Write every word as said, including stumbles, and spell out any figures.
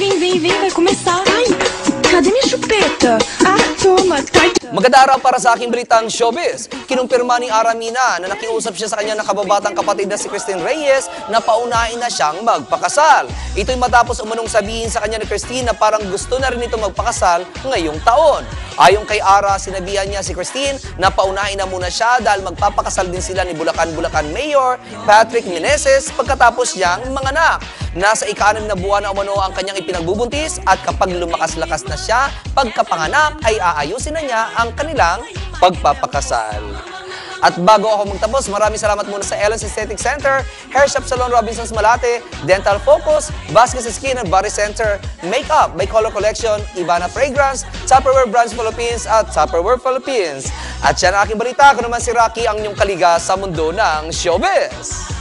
vem, vem, vem, vai começar. Ai, cadê minha chupeta? Ah, toma, tá. Maganda araw para sa aking balitang showbiz. Kinumpirma ni Aramina na nakiusap siya sa kanyang nakababatang kapatid na si Christine Reyes na paunahin na siyang magpakasal. Ito'y matapos umunong sabihin sa kanya ni Christine na parang gusto na rin ito magpakasal ngayong taon. Ayon kay Ara, sinabihan niya si Christine na paunahin na muna siya dahil magpapakasal din sila ni Bulacan-Bulacan Mayor Patrick Meneses pagkatapos niyang manganak. Nasa ika-anim na buwan na umano ang kanyang ipinagbubuntis at kapag lumakas-lakas na siya, pagkapanganak ay aayusin na niya ang kanilang pagpapakasal. At bago ako magtapos, maraming salamat muna sa Ellen's Aesthetic Center, Hair Shop Salon Robinsons Malate, Dental Focus, Vasquez Skin and Body Center, Makeup by Color Collection, Ivana Fragrance, Tupperware Brands Philippines at Tupperware Philippines. At yan ang aking balita, ako naman si Rocky, ang inyong kaliga sa mundo ng showbiz.